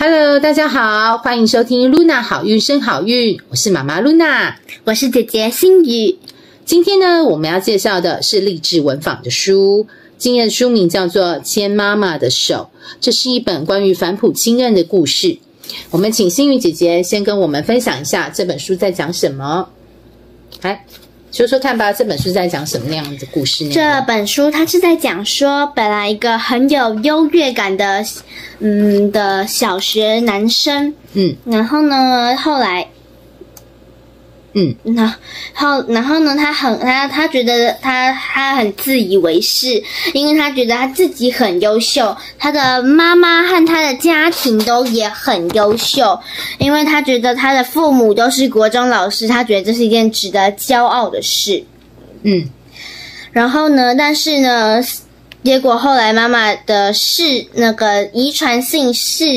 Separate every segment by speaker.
Speaker 1: Hello， 大家好，欢迎收听露娜好运生好运，我是妈妈露娜，
Speaker 2: 我是姐姐心雨。
Speaker 1: 今天呢，我们要介绍的是励志文坊的书，今天的书名叫做《牵妈妈的手》，这是一本关于返璞亲任的故事。我们请心雨姐姐先跟我们分享一下这本书在讲什么。来说说看吧，这本书在讲什么样的故事呢？
Speaker 2: 这本书它是在讲说，本来一个很有优越感的小学男生，然后呢，后来然后呢，他觉得他很自以为是，因为他觉得他自己很优秀，他的妈妈和他的家庭都也很优秀，因为他觉得他的父母都是国中老师，他觉得这是一件值得骄傲的事。然后呢，但是呢，结果后来妈妈的遗传性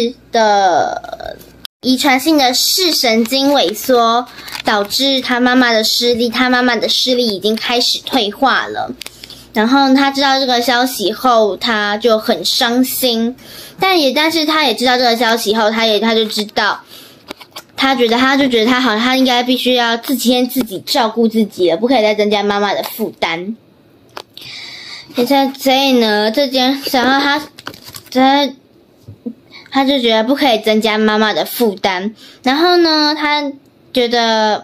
Speaker 2: 的视神经萎缩，导致他妈妈的视力已经开始退化了。然后他知道这个消息后，他就很伤心。但是他也知道这个消息后，他就知道，他就觉得他应该必须要自己照顾自己了，不可以再增加妈妈的负担。所以呢，然后他就觉得不可以增加妈妈的负担，然后呢，他觉得，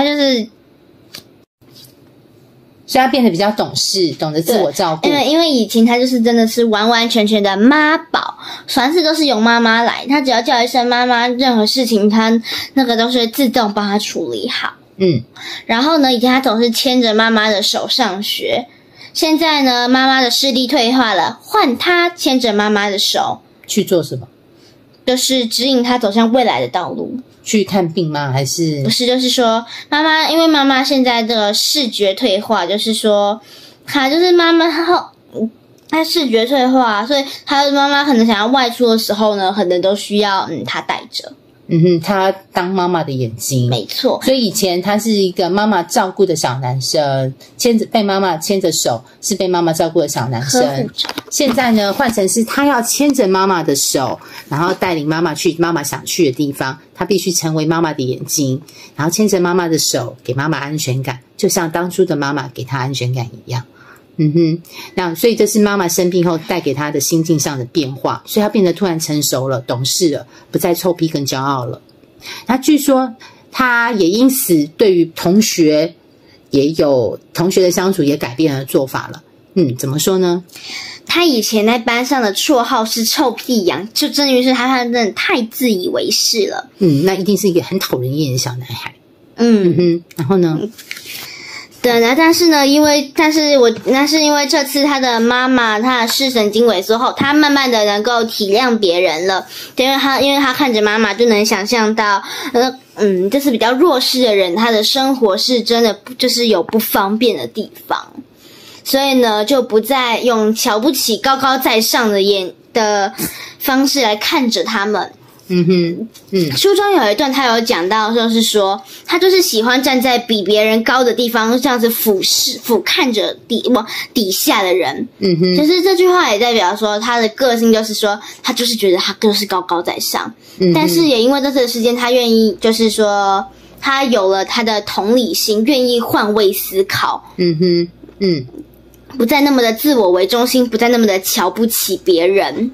Speaker 1: 所以他变得比较懂事，懂得自我照顾。
Speaker 2: 因为以前他就是真的是完完全全的妈宝，凡事都是由妈妈来，他只要叫一声妈妈，任何事情他那个都是自动帮他处理好。然后呢，以前他总是牵着妈妈的手上学，现在呢，妈妈的视力退化了，换他牵着妈妈的手
Speaker 1: 去做什么？
Speaker 2: 就是指引他走向未来的道路。
Speaker 1: 去看病吗？还是
Speaker 2: 不是？就是说因为妈妈现在的视觉退化，就是说她就是她视觉退化，所以她的妈妈可能想要外出的时候呢，可能都需要她带着。
Speaker 1: 他当妈妈的眼睛，
Speaker 2: 没错。
Speaker 1: 所以以前他是一个妈妈照顾的小男生，被妈妈牵着手，是被妈妈照顾的小男生。现在呢，换成是他要牵着妈妈的手，然后带领妈妈去妈妈想去的地方，他必须成为妈妈的眼睛，然后牵着妈妈的手，给妈妈安全感，就像当初的妈妈给他安全感一样。那所以这是妈妈生病后带给他的心境上的变化，所以他变得突然成熟了，懂事了，不再臭屁跟骄傲了。那据说他也因此对于同学的相处也改变了做法了。怎么说呢？
Speaker 2: 他以前在班上的绰号是臭屁羊，就正因为是他真的太自以为是了。
Speaker 1: 那一定是一个很讨人厌的小男孩。然后呢？
Speaker 2: 对，但是因为这次他的妈妈他的视神经萎缩后，他慢慢的能够体谅别人了，因为他看着妈妈就能想象到就是比较弱势的人，他的生活是真的就是有不方便的地方，所以呢就不再用瞧不起高高在上的方式来看着他们。书中有一段他有讲到，就是说他就是喜欢站在比别人高的地方，这样子俯瞰着底下的人。其实这句话也代表说他的个性就是说他就是觉得他就是高高在上。但是也因为这次的事件，他愿意就是说他有了他的同理心，愿意换位思考。不再那么的自我为中心，不再那么的瞧不起别人。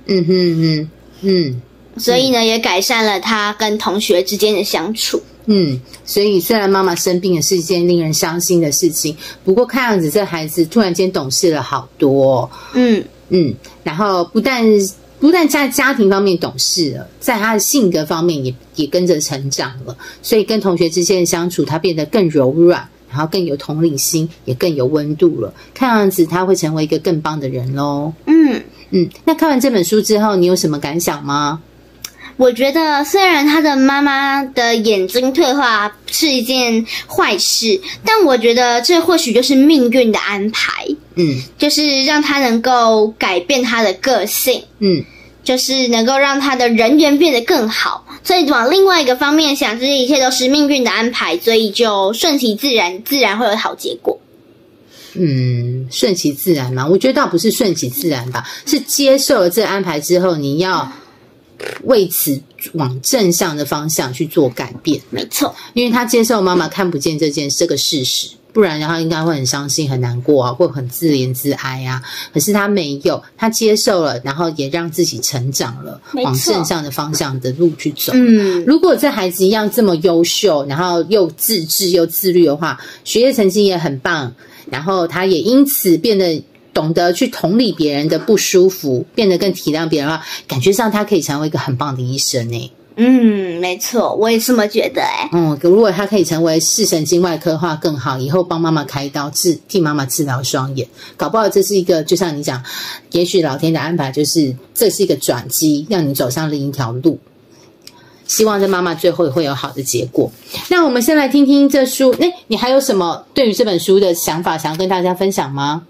Speaker 2: 所以呢，也改善了他跟同学之间的相处。
Speaker 1: 所以虽然妈妈生病的是一件令人伤心的事情，不过看样子这孩子突然间懂事了好多。然后不但在家庭方面懂事了，在他的性格方面也跟着成长了，所以跟同学之间的相处，他变得更柔软，然后更有同理心，也更有温度了。看样子他会成为一个更棒的人咯。那看完这本书之后，你有什么感想吗？
Speaker 2: 我觉得虽然他的妈妈的眼睛退化是一件坏事，但我觉得这或许就是命运的安排。就是让他能够改变他的个性。就是能够让他的人缘变得更好，所以往另外一个方面想，这一切都是命运的安排，所以就顺其自然，自然会有好结果。
Speaker 1: 顺其自然嘛，我觉得倒不是顺其自然吧，是接受了这个安排之后，你要为此往正向的方向去做改变。
Speaker 2: 没错，
Speaker 1: 因为他接受妈妈看不见这个事实，不然他应该会很伤心很难过啊，会很自怜自哀啊。可是他没有，他接受了，然后也让自己成长了，往正向的方向的路去走。如果这孩子一样这么优秀，然后又自制又自律的话，学业成绩也很棒，然后他也因此变得懂得去同理别人的不舒服，变得更体谅别人的话，感觉上他可以成为一个很棒的医生欸。
Speaker 2: 没错，我也这么觉得
Speaker 1: 如果他可以成为视神经外科的话更好，以后帮妈妈开刀替妈妈治疗双眼，搞不好这是一个就像你讲，也许老天的安排就是这是一个转机，让你走上另一条路。希望这妈妈最后也会有好的结果。那我们先来听听这书，你还有什么对于这本书的想法想要跟大家分享吗？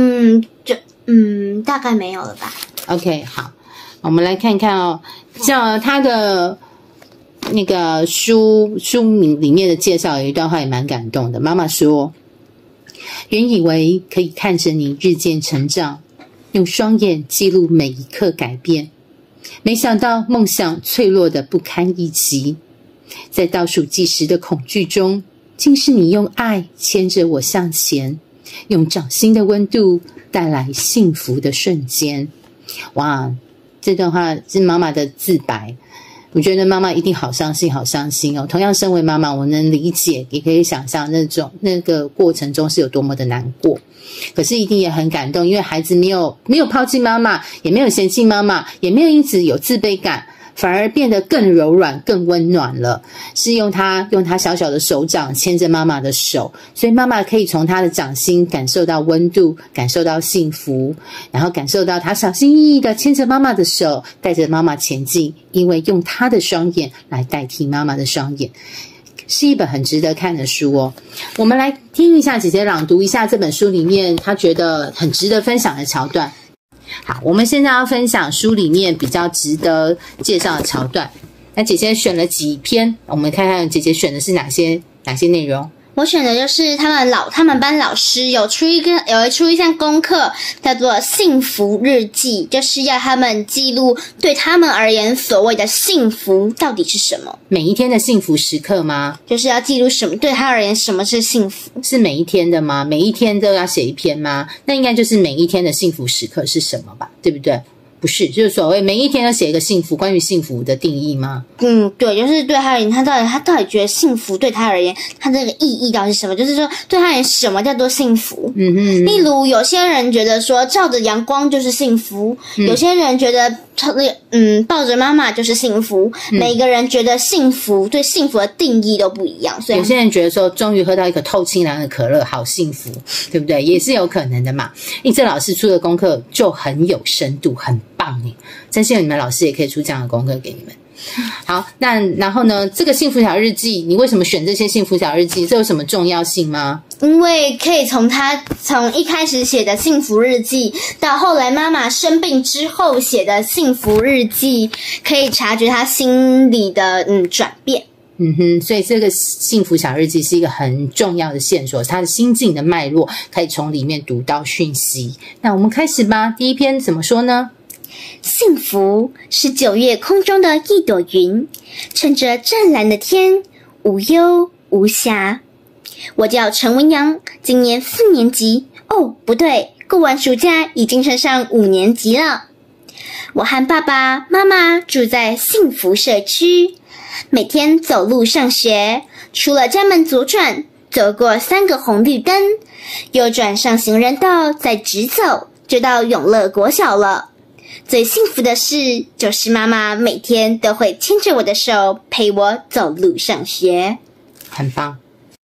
Speaker 2: 大概没有了吧。
Speaker 1: OK， 好，我们来看看哦，像他的那个书名里面的介绍有一段话也蛮感动的。妈妈说，原以为可以看着你日渐成长，用双眼记录每一刻改变，没想到梦想脆弱的不堪一击，在倒数计时的恐惧中，竟是你用爱牵着我向前，用掌心的温度带来幸福的瞬间。哇，这段话是妈妈的自白，我觉得妈妈一定好伤心好伤心哦。同样身为妈妈，我能理解也可以想象那个过程中是有多么的难过，可是一定也很感动，因为孩子没有抛弃妈妈，也没有嫌弃妈妈，也没有因此有自卑感，反而变得更柔软更温暖了，是用他小小的手掌牵着妈妈的手，所以妈妈可以从他的掌心感受到温度，感受到幸福，然后感受到他小心翼翼的牵着妈妈的手，带着妈妈前进，因为用他的双眼来代替妈妈的双眼，是一本很值得看的书哦。我们来听一下姐姐朗读一下这本书里面她觉得很值得分享的桥段。好，我们现在要分享书里面比较值得介绍的桥段。那姐姐选了几篇，我们看看姐姐选的是哪些内容。
Speaker 2: 我选的就是他们班老师有出一项功课，叫做幸福日记，就是要他们记录对他们而言所谓的幸福到底是什么。
Speaker 1: 每一天的幸福时刻吗？
Speaker 2: 就是要记录什么对他而言什么是幸福。
Speaker 1: 是每一天的吗？每一天都要写一篇吗？那应该就是每一天的幸福时刻是什么吧，对不对？不是，就是所谓每一天都写一个幸福，关于幸福的定义吗？
Speaker 2: 对，就是对他而言，他到底觉得幸福对他而言，他这个意义到底是什么？就是说对他而言，什么叫做幸福？例如有些人觉得说照着阳光就是幸福，有些人觉得抱着妈妈就是幸福，每个人觉得幸福对幸福的定义都不一样，所以
Speaker 1: 有些人觉得说终于喝到一个透清凉的可乐，好幸福，对不对？也是有可能的嘛。这老师出的功课就很有深度，很棒耶，真希望你们老师也可以出这样的功课给你们。好，那然后呢，这个幸福小日记，你为什么选这些幸福小日记？这有什么重要性吗？
Speaker 2: 因为可以从一开始写的幸福日记，到后来妈妈生病之后写的幸福日记，可以察觉他心里的转变。
Speaker 1: 所以这个幸福小日记是一个很重要的线索，他的心境的脉络可以从里面读到讯息。那我们开始吧，第一篇怎么说呢？
Speaker 2: 幸福是9月空中的一朵云，趁着湛蓝的天，无忧无暇。我叫陈文阳，今年4年级。哦，不对，过完暑假已经升上5年级了。我和爸爸妈妈住在幸福社区，每天走路上学，除了家门左转，走过3个红绿灯，右转上行人道，再直走就到永乐国小了。最幸福的事就是妈妈每天都会牵着我的手陪我走路上学。
Speaker 1: 很棒。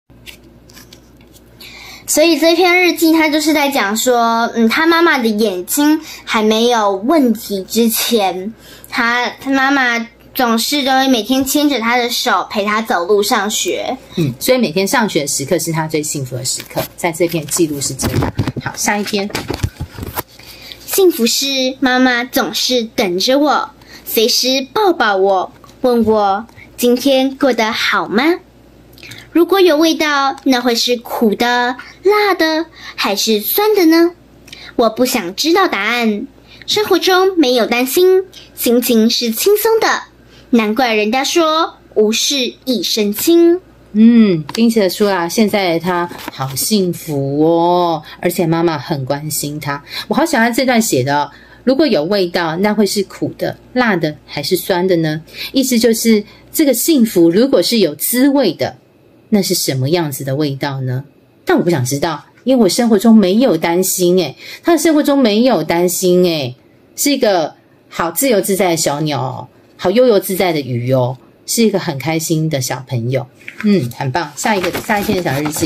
Speaker 2: 所以这篇日记他就是在讲说他妈妈的眼睛还没有问题之前，他妈妈总是都会每天牵着他的手陪他走路上学。
Speaker 1: 所以每天上学的时刻是他最幸福的时刻，在这篇记录是这样。好，下一篇。
Speaker 2: 幸福是妈妈总是等着我，随时抱抱我，问我今天过得好吗？如果有味道，那会是苦的、辣的，还是酸的呢？我不想知道答案， 生活中没有担心，心情是轻松的，难怪人家说无事一身轻。
Speaker 1: 听起来出啊，现在的他好幸福哦，而且妈妈很关心他。我好喜欢这段写的哦。如果有味道，那会是苦的、辣的还是酸的呢？意思就是这个幸福如果是有滋味的，那是什么样子的味道呢？但我不想知道，因为我生活中没有担心诶，他的生活中没有担心诶，是一个好自由自在的小鸟哦，好悠游自在的鱼哦，是一个很开心的小朋友。很棒。下一篇的小日记，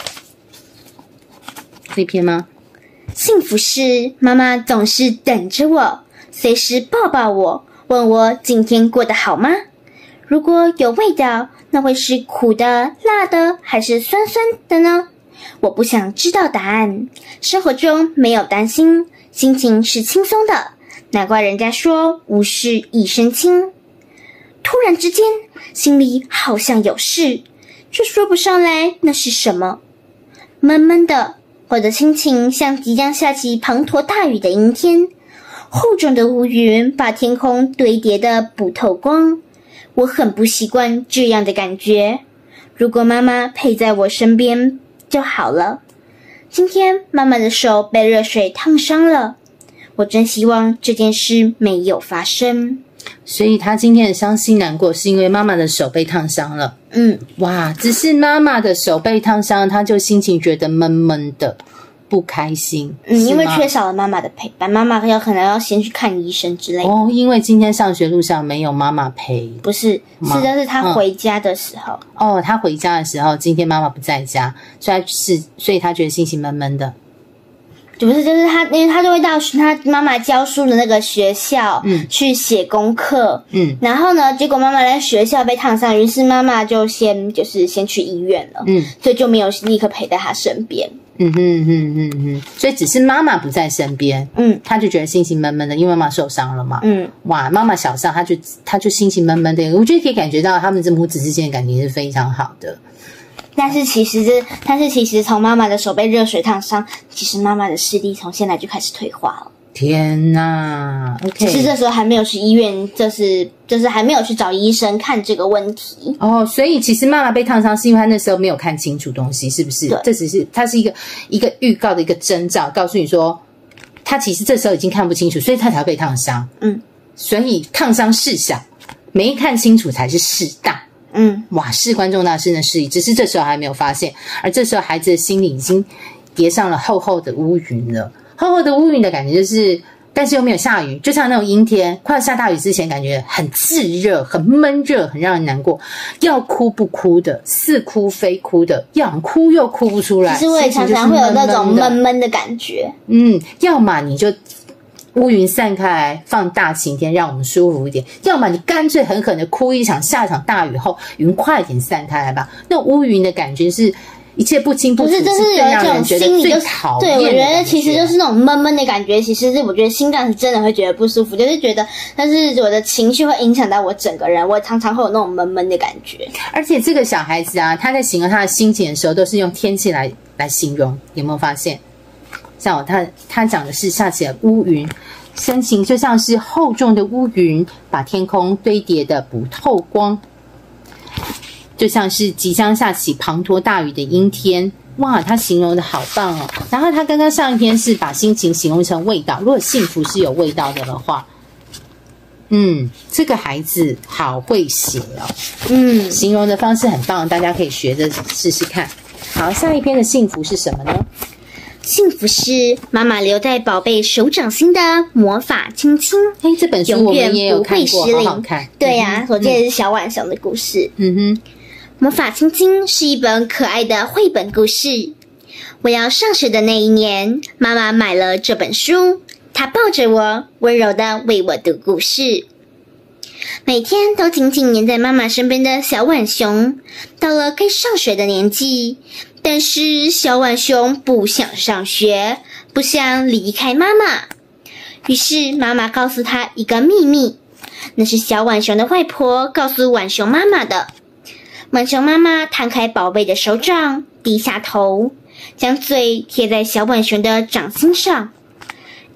Speaker 1: 这篇吗？
Speaker 2: 幸福是妈妈总是等着我，随时抱抱我，问我今天过得好吗？如果有味道，那会是苦的、辣的还是酸酸的呢？我不想知道答案。生活中没有担心，心情是轻松的，难怪人家说无事一身轻。突然之间，心里好像有事，却说不上来那是什么。闷闷的，我的心情像即将下起滂沱大雨的阴天，厚重的乌云把天空堆叠得不透光。我很不习惯这样的感觉，如果妈妈陪在我身边就好了。今天妈妈的手被热水烫伤了，我真希望这件事没有发生。
Speaker 1: 所以他今天的伤心难过是因为妈妈的手被烫伤了。哇，只是妈妈的手被烫伤，他就心情觉得闷闷的，不开心。
Speaker 2: 因为缺少了妈妈的陪伴，妈妈可能要先去看医生之类的。
Speaker 1: 哦，因为今天上学路上没有妈妈陪。
Speaker 2: 不是，就是他回家的时候。
Speaker 1: 他回家的时候，今天妈妈不在家，所以他觉得心情闷闷的。
Speaker 2: 不是，就是他，因为他就会到他妈妈教书的那个学校，去写功课，然后呢，结果妈妈在学校被烫伤，于是妈妈就先去医院了，所以就没有立刻陪在他身边。
Speaker 1: 所以只是妈妈不在身边，他就觉得心情闷闷的，因为妈妈受伤了嘛，哇，妈妈小伤，他就心情闷闷的，我觉得可以感觉到他们这母子之间的感情是非常好的。
Speaker 2: 但是其实从妈妈的手被热水烫伤，其实妈妈的视力从现在就开始退化了。
Speaker 1: 天哪 ，OK，
Speaker 2: 只是这时候还没有去医院，就是还没有去找医生看这个问题。
Speaker 1: 所以其实妈妈被烫伤是因为她那时候没有看清楚东西，是不是？这只是它是一个预告的一个征兆，告诉你说，她其实这时候已经看不清楚，所以她才会被烫伤。所以烫伤事小，没看清楚才是事大。哇，事关重大，事呢事宜，只是这时候还没有发现，而这时候孩子的心里已经叠上了厚厚的乌云了。厚厚的乌云的感觉就是，但是又没有下雨，就像那种阴天快要下大雨之前，感觉很炙热、很闷热、很让人难过，要哭不哭的，似哭非哭的，要哭又哭不出来。
Speaker 2: 其实我也常常会有那种闷闷的感觉。
Speaker 1: 要么你就乌云散开来，放大晴天，让我们舒服一点；要么你干脆狠狠的哭一场，下一场大雨后，云快点散开来吧。那乌云的感觉是一切不清不楚，
Speaker 2: 是
Speaker 1: 最让人觉得最讨厌的感觉。
Speaker 2: 对，我觉得其实就是那种闷闷的感觉，其实是我觉得心脏是真的会觉得不舒服，就是觉得，但是我的情绪会影响到我整个人，我常常会有那种闷闷的感觉。
Speaker 1: 而且这个小孩子啊，他在形容他的心情的时候，都是用天气来形容，有没有发现？像他讲的是下起了乌云。心情就像是厚重的乌云，把天空堆叠的不透光，就像是即将下起滂沱大雨的阴天。哇，他形容的好棒哦！然后他刚刚上一篇是把心情形容成味道，如果幸福是有味道的话，这个孩子好会写哦。形容的方式很棒，大家可以学着试试看。好，下一篇的幸福是什么呢？
Speaker 2: 幸福是妈妈留在宝贝手掌心的魔法亲亲。
Speaker 1: 这本书我们也有看过，好好看。
Speaker 2: 对呀，我记得是小浣熊的故事。魔法亲亲是一本可爱的绘本故事。我要上学的那一年，妈妈买了这本书，她抱着我，温柔地为我读故事。每天都紧紧黏在妈妈身边的小浣熊，到了该上学的年纪，但是小浣熊不想上学，不想离开妈妈。于是妈妈告诉他一个秘密，那是小浣熊的外婆告诉浣熊妈妈的。浣熊妈妈摊开宝贝的手掌，低下头，将嘴贴在小浣熊的掌心上。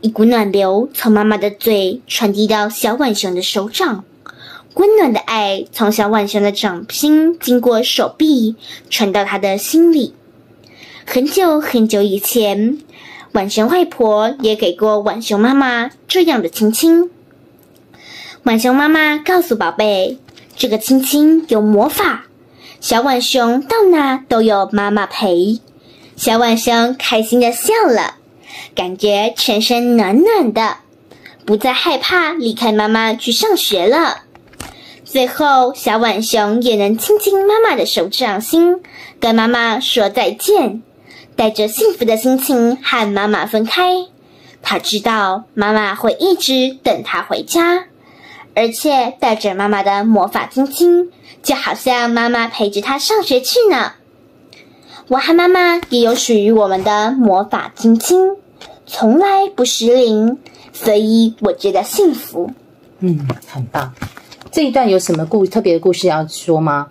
Speaker 2: 一股暖流从妈妈的嘴传递到小浣熊的手掌，温暖的爱从小浣熊的掌心经过手臂传到他的心里。很久很久以前，浣熊外婆也给过浣熊妈妈这样的亲亲。浣熊妈妈告诉宝贝，这个亲亲有魔法，小浣熊到哪都有妈妈陪。小浣熊开心地笑了，感觉全身暖暖的，不再害怕离开妈妈去上学了。最后，小浣熊也能亲亲妈妈的手掌心，跟妈妈说再见，带着幸福的心情和妈妈分开。他知道妈妈会一直等他回家，而且带着妈妈的魔法亲亲，就好像妈妈陪着他上学去呢。我和妈妈也有属于我们的魔法亲亲，从来不失灵，所以我觉得幸福。
Speaker 1: 很棒。这一段有什么特别的故事要说吗？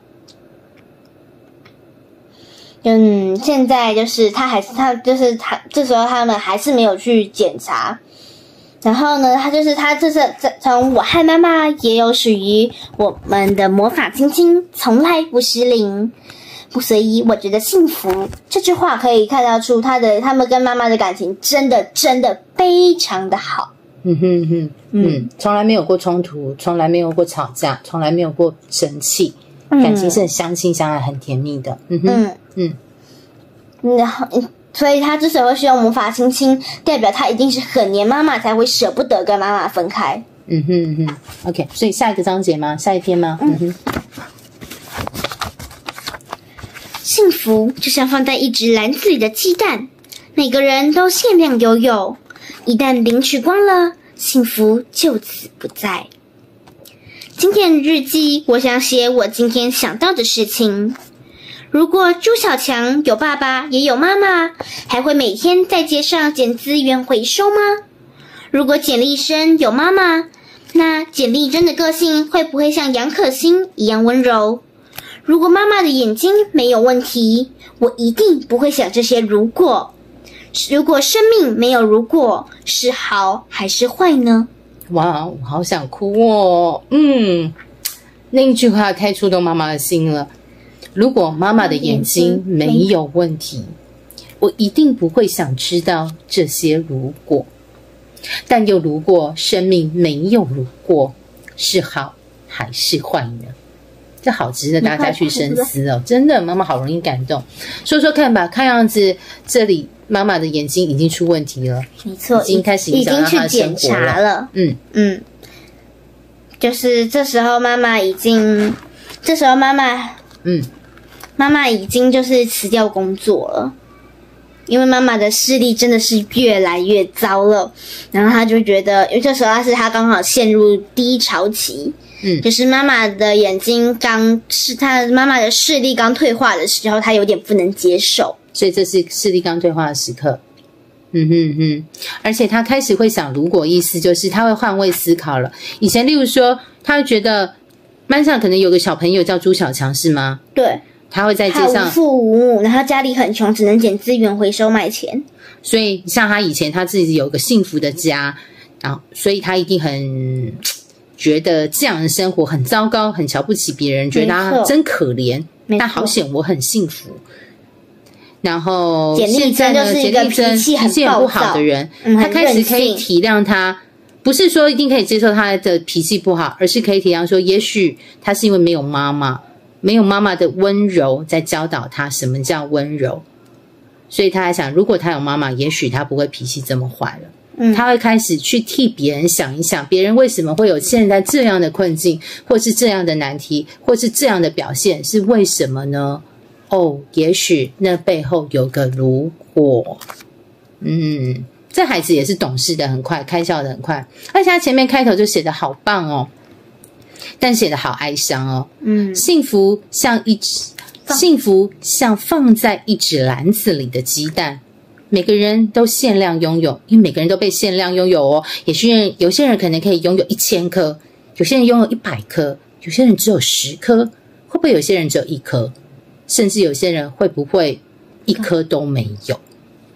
Speaker 2: 现在就是他这时候他们还是没有去检查。然后呢，他从我和妈妈也有属于我们的魔法亲亲，从来不失灵，所以我觉得幸福。这句话可以看得出他们跟妈妈的感情真的非常的好。
Speaker 1: 从来没有过冲突，从来没有过吵架，从来没有过生气，感情是很相亲相爱，很甜蜜的。
Speaker 2: 然后所以他之所以会使用魔法亲亲，代表他一定是很黏妈妈，才会舍不得跟妈妈分开。
Speaker 1: OK， 所以下一个章节吗？下一篇吗？
Speaker 2: 幸福就像放在一只篮子里的鸡蛋，每个人都限量拥有，一旦领取光了，幸福就此不在。今天的日记，我想写我今天想到的事情。如果朱小强有爸爸也有妈妈，还会每天在街上捡资源回收吗？如果简丽生有妈妈，那简丽珍的个性会不会像杨可欣一样温柔？如果妈妈的眼睛没有问题，我一定不会想这些如果。如果生命没有如果，是好还是坏呢？
Speaker 1: 哇，我好想哭哦。那一句话太触动妈妈的心了。如果妈妈的眼睛没有问题，我一定不会想知道这些如果。但又如果生命没有如果，是好还是坏呢？这好值得大家去深思哦。真的，妈妈好容易感动。说说看吧，看样子这里妈妈的眼睛已经出问题了。
Speaker 2: 没错，
Speaker 1: 已经开始影响到她的生活了。
Speaker 2: 就是这时候妈妈已经就是辞掉工作了，因为妈妈的视力真的是越来越糟了。然后她就觉得，因为这时候她刚好陷入低潮期，就是妈妈的眼睛她妈妈的视力刚退化的时候，她有点不能接受，
Speaker 1: 所以这是视力刚退化的时刻。而且她开始会想，如果意思就是她会换位思考了。以前例如说，她会觉得班上可能有个小朋友叫朱小强，是吗？
Speaker 2: 对。
Speaker 1: 他会在街上，
Speaker 2: 他无父无母，然后家里很穷，只能捡资源回收卖钱。
Speaker 1: 所以像他以前他自己有个幸福的家，然后所以他一定很觉得这样的生活很糟糕，很瞧不起别人，觉得他真可怜。但好险我很幸福。然后现在呢，简丽珍脾气很不好的人，他开始可以体谅他。不是说一定可以接受他的脾气不好，而是可以体谅说，也许他是因为没有妈妈。没有妈妈的温柔在教导他什么叫温柔，所以他还想，如果他有妈妈，也许他不会脾气这么坏了。他会开始去替别人想一想，别人为什么会有现在这样的困境，或是这样的难题，或是这样的表现，是为什么呢？也许那背后有个如果。这孩子也是懂事的很快，开窍的很快，而且他前面开头就写得好棒哦。但写得好哀伤哦。幸福像放在一只篮子里的鸡蛋，每个人都限量拥有，因为每个人都被限量拥有哦。有些人可能可以拥有1000颗，有些人拥有100颗，有些人只有10颗，会不会有些人只有1颗？甚至有些人会不会1颗都没有？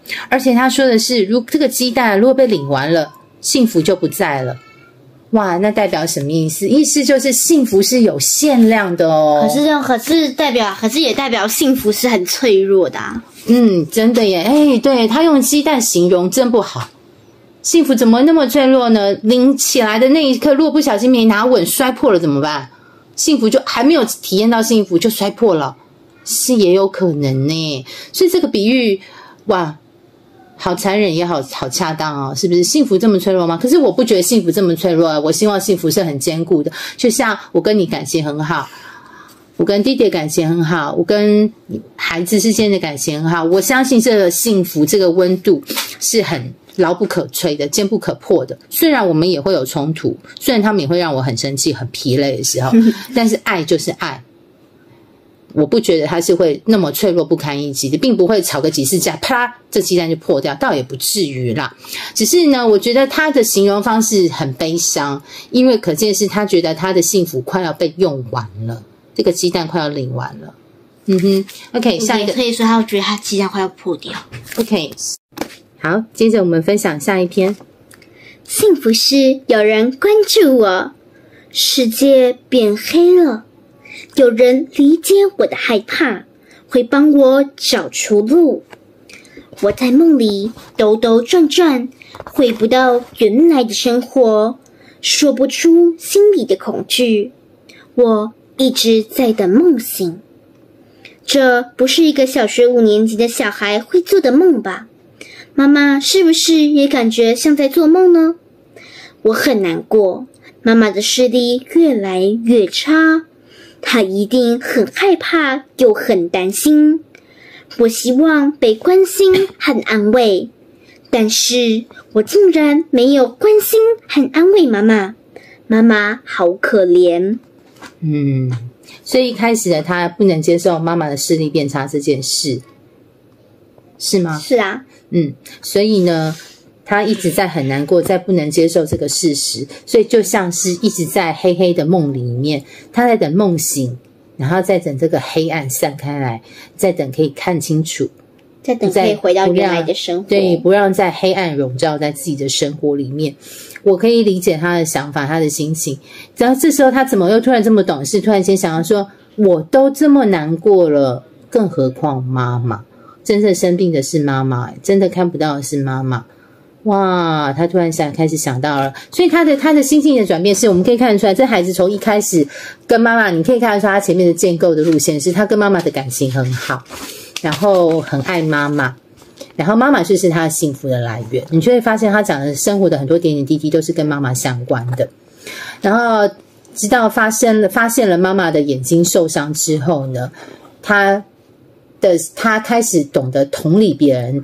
Speaker 1: 而且他说的是，如这个鸡蛋如果被领完了，幸福就不在了。哇，那代表什么意思？意思就是幸福是有限量的哦。可
Speaker 2: 是也代表幸福是很脆弱的啊。
Speaker 1: 真的耶。对，他用鸡蛋形容真不好。幸福怎么那么脆弱呢？拎起来的那一刻，如果不小心没拿稳，摔破了怎么办？幸福就还没有体验到幸福就摔破了，是也有可能呢。所以这个比喻，哇，好残忍也好恰当哦，是不是？幸福这么脆弱吗？可是我不觉得幸福这么脆弱，我希望幸福是很坚固的。就像我跟你感情很好，我跟弟弟感情很好，我跟孩子之间的感情很好，我相信这个幸福这个温度是很牢不可摧的，坚不可破的。虽然我们也会有冲突，虽然他们也会让我很生气很疲累的时候，但是爱就是爱，我不觉得它是会那么脆弱不堪一击的，并不会吵个几次架，啪，这鸡蛋就破掉，倒也不至于啦。只是呢，我觉得他的形容方式很悲伤，因为可见是他觉得他的幸福快要被用完了，这个鸡蛋快要领完了。OK， 下一个，
Speaker 2: 可以说他觉得他鸡蛋快要破掉。
Speaker 1: OK， 好，接着我们分享下一篇。
Speaker 2: 幸福是有人关注我，世界变黑了。有人理解我的害怕，会帮我找出路。我在梦里兜兜转转，回不到原来的生活，说不出心里的恐惧。我一直在等梦醒。这不是一个小学5年级的小孩会做的梦吧？妈妈是不是也感觉像在做梦呢？我很难过，妈妈的视力越来越差。他一定很害怕，又很担心。我希望被关心和安慰，但是我竟然没有关心和安慰妈妈。妈妈好可怜。
Speaker 1: 所以一开始的他不能接受妈妈的视力变差这件事，是吗？
Speaker 2: 是啊。
Speaker 1: 所以呢，他一直在很难过，在不能接受这个事实，所以就像是一直在黑黑的梦里面，他在等梦醒，然后再等这个黑暗散开来，再等可以看清楚，
Speaker 2: 再等可以回到原来的生活。
Speaker 1: 对，不让在黑暗笼罩在自己的生活里面。我可以理解他的想法，他的心情。然后这时候他怎么又突然这么懂事，突然间想要说，我都这么难过了，更何况妈妈。真正生病的是妈妈，真的看不到的是妈妈。哇，他突然开始想到了，所以他的心境的转变是我们可以看得出来，这孩子从一开始跟妈妈，你可以看得出他前面的建构的路线是他跟妈妈的感情很好，然后很爱妈妈，然后妈妈就是他的幸福的来源。你就会发现他讲的生活的很多点点滴滴都是跟妈妈相关的。然后直到发现了妈妈的眼睛受伤之后呢，他开始懂得同理别人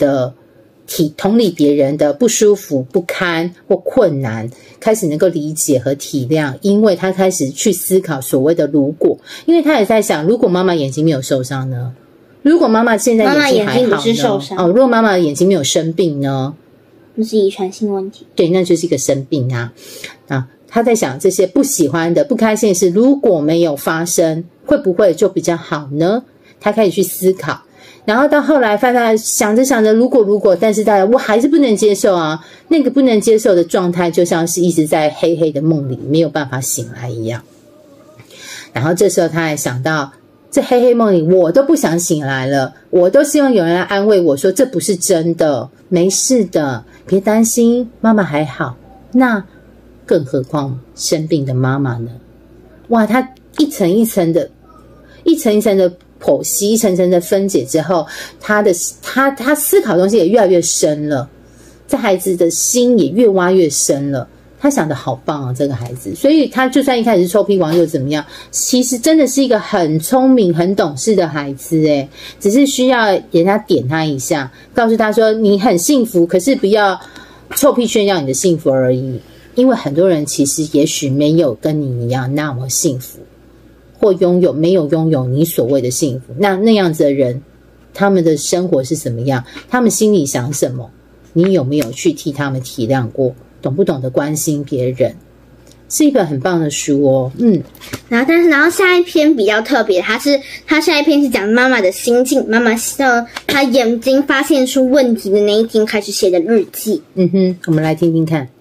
Speaker 1: 的不舒服、不堪或困难，开始能够理解和体谅，因为他开始去思考所谓的如果，因为他也在想，如果妈妈眼睛没有受伤呢？如果妈妈现在眼睛还好呢？
Speaker 2: 不是受伤
Speaker 1: 如果妈妈的眼睛没有生病呢？
Speaker 2: 那是遗传性问题。
Speaker 1: 对，那就是一个生病啊。他在想这些不喜欢的、不开心的事，如果没有发生，会不会就比较好呢？他开始去思考，然后到后来发现想着如果，但是我还是不能接受啊。那个不能接受的状态就像是一直在黑黑的梦里没有办法醒来一样。然后这时候他还想到，这黑黑梦里我都不想醒来了，我都希望有人来安慰我说这不是真的，没事的，别担心，妈妈还好。那更何况生病的妈妈呢？哇，他一层一层的剖析，一层层的分解之后，他思考的东西也越来越深了，这孩子的心也越挖越深了。他想的好棒啊，这个孩子。所以他就算一开始是臭屁王又怎么样，其实真的是一个很聪明很懂事的孩子耶，只是需要人家点他一下，告诉他说你很幸福，可是不要臭屁炫耀你的幸福而已。因为很多人其实也许没有跟你一样那么幸福，或没有拥有你所谓的幸福，那样子的人，他们的生活是什么样？他们心里想什么？你有没有去替他们体谅过？懂不懂得关心别人？ 是一本很棒的书哦。
Speaker 2: 然后下一篇比较特别，他下一篇是讲妈妈的心境，妈妈她眼睛发现出问题的那一天开始写的日记。
Speaker 1: 我们来听听看。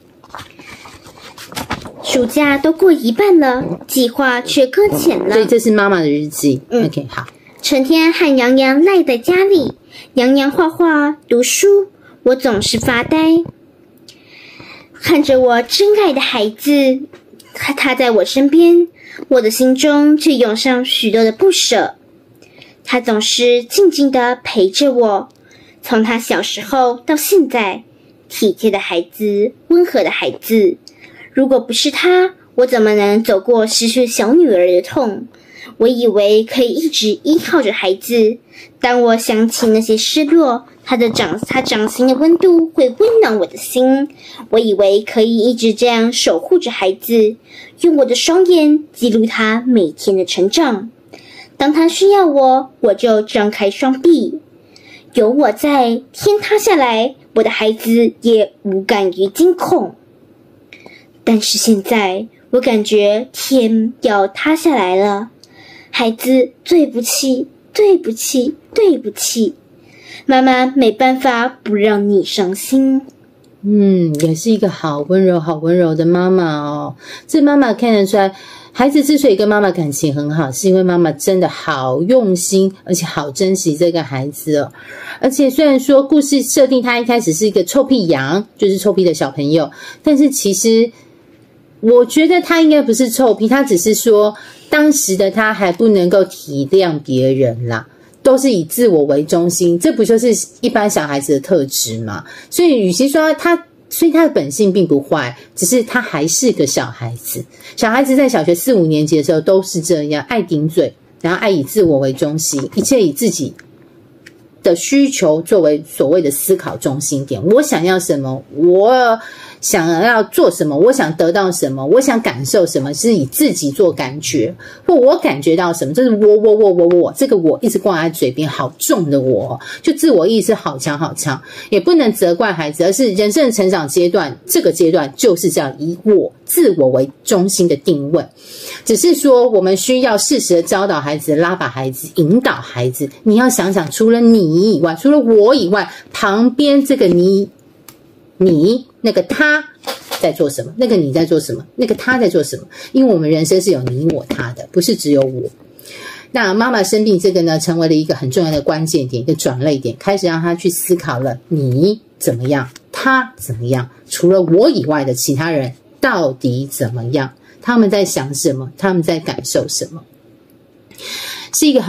Speaker 2: 暑假都过一半了，计划却搁浅了。
Speaker 1: 所以这是妈妈的日记。OK， 好。
Speaker 2: 成天和洋洋赖在家里，洋洋画画、读书，我总是发呆，看着我真爱的孩子，他在我身边，我的心中却涌上许多的不舍。他总是静静地陪着我，从他小时候到现在，体贴的孩子，温和的孩子。如果不是他，我怎么能走过失去小女儿的痛？我以为可以一直依靠着孩子，当我想起那些失落，他掌心的温度会温暖我的心。我以为可以一直这样守护着孩子，用我的双眼记录他每天的成长。当他需要我，我就张开双臂。有我在，天塌下来，我的孩子也无感于惊恐。但是现在，我感觉天要塌下来了。孩子，对不起，对不起，对不起，妈妈没办法不让你伤心。
Speaker 1: 也是一个好温柔的妈妈哦。这妈妈看得出来，孩子之所以跟妈妈感情很好，是因为妈妈真的好用心，而且好珍惜这个孩子哦。而且虽然说故事设定他一开始是一个臭屁羊，就是臭屁的小朋友，但是其实我觉得他应该不是臭屁，他只是说当时的他还不能够体谅别人啦，都是以自我为中心，这不就是一般小孩子的特质吗？所以与其说所以他的本性并不坏，只是他还是个小孩子。小孩子在小学4、5年级的时候都是这样，爱顶嘴，然后爱以自我为中心，一切以自己的需求作为所谓的思考中心点。我想要什么，我想要做什么，我想得到什么，我想感受什么，是以自己做感觉，或我感觉到什么，就是我，这个我一直挂在嘴边，好重的我，就自我意识好强，也不能责怪孩子，而是人生的成长阶段，这个阶段就是这样以自我为中心的定位。只是说我们需要适时的教导孩子，拉拔孩子，引导孩子。你要想想，除了你以外，除了我以外，旁边这个你那个他在做什么，那个你在做什么，那个他在做什么。因为我们人生是有你我他的，不是只有我。那妈妈生病这个呢，成为了一个很重要的关键点，一个转捩点，开始让他去思考了你怎么样，他怎么样，除了我以外的其他人到底怎么样，他们在想什么，他们在感受什么。是一个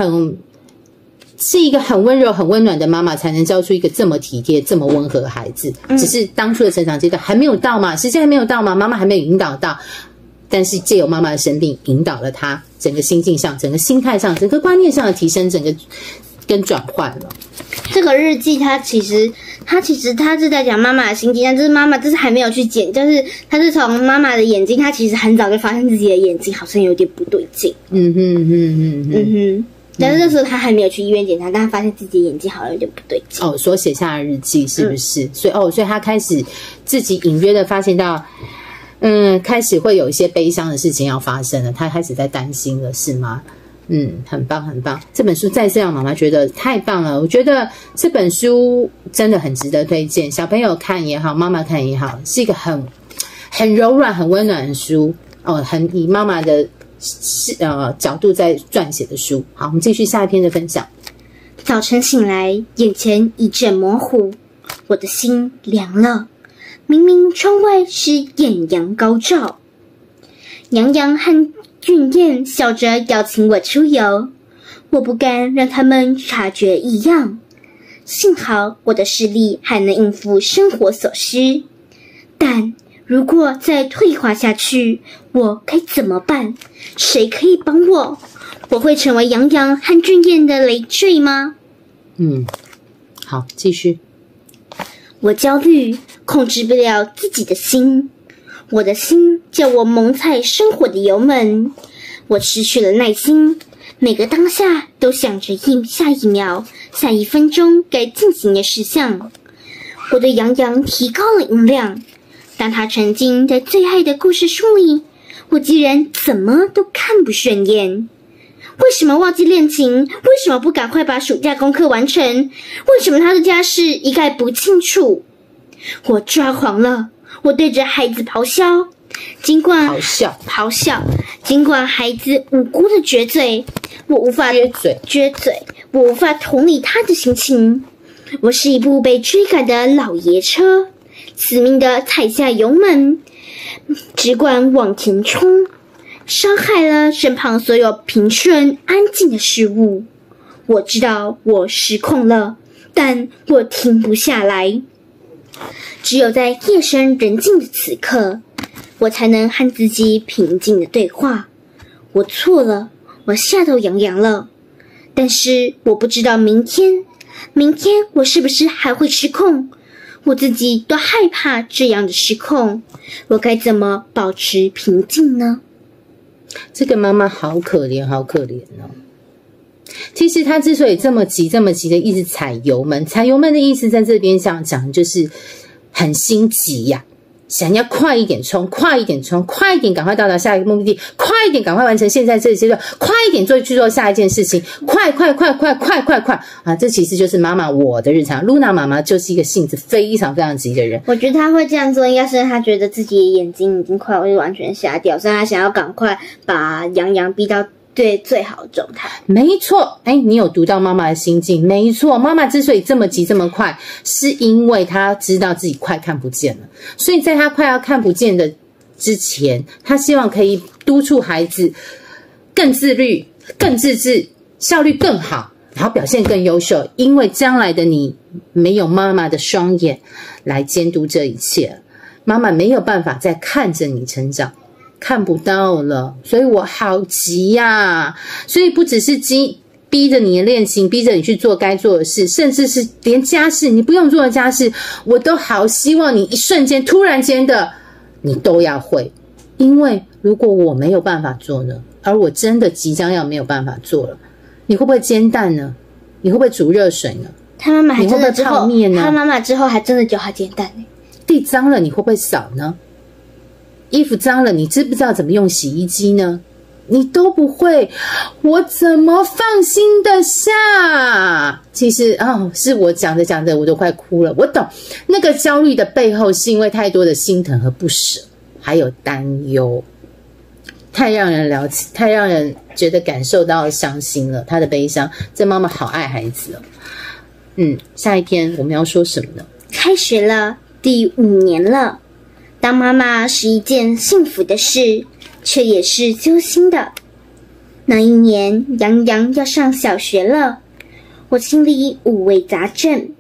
Speaker 1: 很温柔很温暖的妈妈才能教出一个这么体贴这么温和的孩子。只是当初的成长阶段还没有到嘛，时间还没有到嘛，妈妈还没有引导到，但是借由妈妈的生病引导了他整个心境上，整个心态上，整个观念上的提升，整个跟转换了。
Speaker 2: 这个日记它其实是在讲妈妈的心境，但就是妈妈这是还没有去检，就是它是从妈妈的眼睛，她其实很早就发现自己的眼睛好像有点不对劲。但是那时候他还没有去医院检查，但他发现自己的眼睛好像有点不对劲。
Speaker 1: 所写下的日记是不是？所以他开始自己隐约的发现到，开始会有一些悲伤的事情要发生了，他开始在担心了，是吗？很棒。这本书再次让妈妈觉得太棒了。我觉得这本书真的很值得推荐，小朋友看也好，妈妈看也好，是一个很柔软、很温暖的书很以妈妈的角度在撰写的书。好，我们继续下一篇的分享。
Speaker 2: 早晨醒来，眼前一阵模糊，我的心凉了。明明窗外是艳阳高照，洋洋和俊彦笑着邀请我出游，我不敢让他们察觉异样。幸好我的视力还能应付生活所需，但如果再退化下去，我该怎么办？谁可以帮我？我会成为洋洋和俊彦的累赘吗？
Speaker 1: 好，继续。
Speaker 2: 我焦虑，控制不了自己的心。我的心叫我猛踩生活的油门，我失去了耐心，每个当下都想着下一秒、下1分钟该进行的事项。我对洋洋提高了音量， 当他沉浸在最爱的故事书里，我竟然怎么都看不顺眼。为什么忘记练琴？为什么不赶快把暑假功课完成？为什么他的家事一概不清楚？我抓狂了，我对着孩子咆哮，尽管孩子无辜的撅嘴，我无法同理他的心情。我是一部被追赶的老爷车，死命地踩下油门，只管往前冲，伤害了身旁所有平顺安静的事物。我知道我失控了，但我停不下来。只有在夜深人静的此刻，我才能和自己平静的对话。我错了，我下头痒痒了，但是我不知道明天我是不是还会失控？我自己都害怕这样的失控，我该怎么保持平静呢？
Speaker 1: 这个妈妈好可怜，好可怜哦。其实她之所以这么急的一直踩油门的意思在这边想讲就是很心急呀，想要快一点冲，快一点赶快到达下一个目的地，快一点赶快完成现在这个阶段，快一点去做下一件事情，快啊！这其实就是妈妈我的日常。露娜妈妈就是一个性子非常非常急的人。
Speaker 2: 我觉得她会这样做，应该是她觉得自己的眼睛已经快会完全瞎掉，所以她想要赶快把杨洋逼到最好的状态。
Speaker 1: 没错，你有读到妈妈的心境。没错，妈妈之所以这么急这么快，是因为她知道自己快看不见了，所以在她快要看不见的之前，她希望可以督促孩子更自律、更自制，效率更好，然后表现更优秀。因为将来的你没有妈妈的双眼来监督这一切，妈妈没有办法再看着你成长，看不到了，所以我好急呀。所以不只是逼着你练琴，逼着你去做该做的事，甚至是连家事你不用做的家事，我都好希望你一瞬间突然间的你都要会。因为如果我没有办法做呢，而我真的即将要没有办法做了，你会不会煎蛋呢？你会不会煮热水呢？
Speaker 2: 他妈妈还真的
Speaker 1: 之后，
Speaker 2: 他妈妈之后还真的教他煎蛋呢。
Speaker 1: 地脏了你会不会扫呢？衣服脏了你知不知道怎么用洗衣机呢？你都不会，我怎么放心得下？其实是我讲着我都快哭了。我懂那个焦虑的背后是因为太多的心疼和不舍，还有担忧，太让人了解，太让人觉得感受到伤心了，他的悲伤。这妈妈好爱孩子哦。下一篇我们要说什么呢？
Speaker 2: 开学了，第5年了。当妈妈是一件幸福的事，却也是揪心的。那一年，杨洋要上小学了，我心里五味杂陈。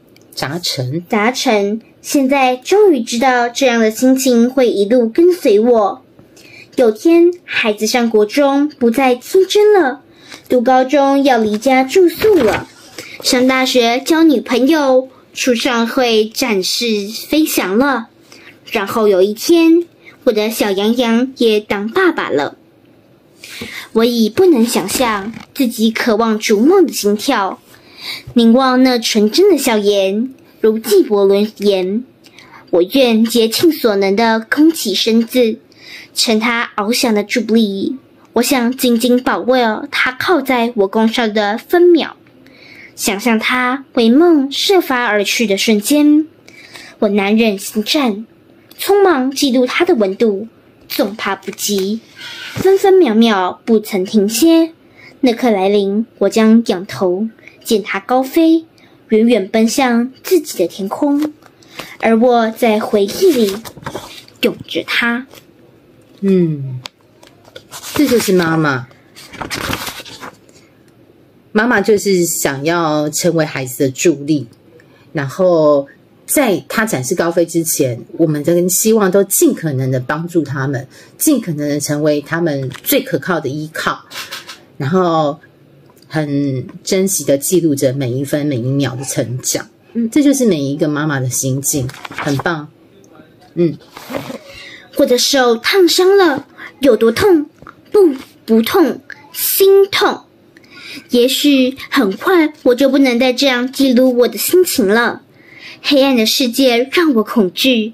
Speaker 2: 现在终于知道这样的心情会一路跟随我。有天，孩子上国中不再天真了，读高中要离家住宿了，上大学交女朋友，出社会展翅飞翔了。然后有一天，我的小杨洋也当爸爸了。我已不能想象自己渴望逐梦的心跳，凝望那纯真的笑颜，如纪伯伦言：我愿竭尽所能地弓起身子，趁他翱翔的助力，我想紧紧把握他靠在我弓上的分秒，想象他为梦射发而去的瞬间，我难忍心颤，匆忙记录它的温度，总怕不及，分分秒秒不曾停歇。那刻来临，我将仰头见它高飞，远远奔向自己的天空，而我在回忆里拥着它。
Speaker 1: 这就是妈妈。妈妈就是想要成为孩子的助力，然后在他展示高飞之前，我们的希望都尽可能的帮助他们，尽可能的成为他们最可靠的依靠，然后很珍惜的记录着每一分每一秒的成长。这就是每一个妈妈的心境，很棒。
Speaker 2: 我的手烫伤了，有多痛？不痛，心痛。也许很快我就不能再这样记录我的心情了。黑暗的世界让我恐惧，